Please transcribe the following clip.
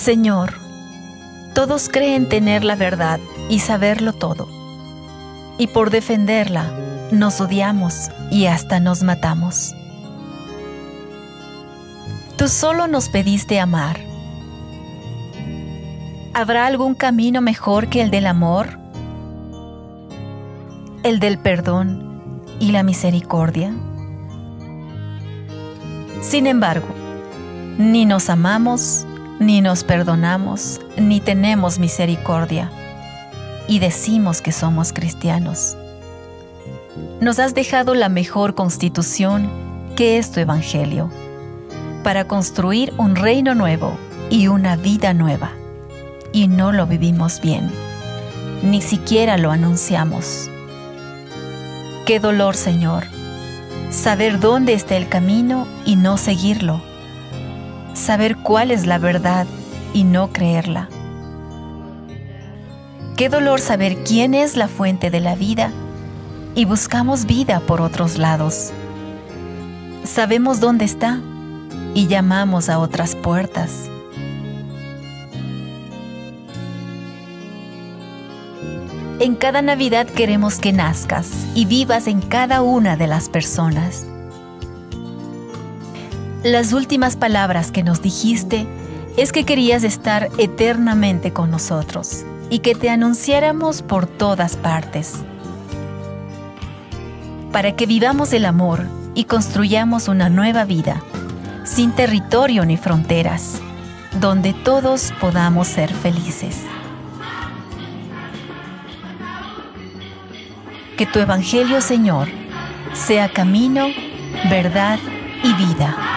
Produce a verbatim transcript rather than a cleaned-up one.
Señor, todos creen tener la verdad y saberlo todo, y por defenderla nos odiamos y hasta nos matamos. Tú solo nos pediste amar. ¿Habrá algún camino mejor que el del amor? ¿El del perdón y la misericordia? Sin embargo, ni nos amamos, ni nos perdonamos, ni tenemos misericordia, y decimos que somos cristianos. Nos has dejado la mejor constitución, que es tu Evangelio, para construir un reino nuevo y una vida nueva, y no lo vivimos bien, ni siquiera lo anunciamos. Qué dolor, Señor, saber dónde está el camino y no seguirlo, saber cuál es la verdad y no creerla. Qué dolor saber quién es la fuente de la vida y buscamos vida por otros lados. Sabemos dónde está y llamamos a otras puertas. En cada Navidad queremos que nazcas y vivas en cada una de las personas. Las últimas palabras que nos dijiste es que querías estar eternamente con nosotros y que te anunciáramos por todas partes, para que vivamos el amor y construyamos una nueva vida, sin territorio ni fronteras, donde todos podamos ser felices. Que tu Evangelio, Señor, sea camino, verdad y vida.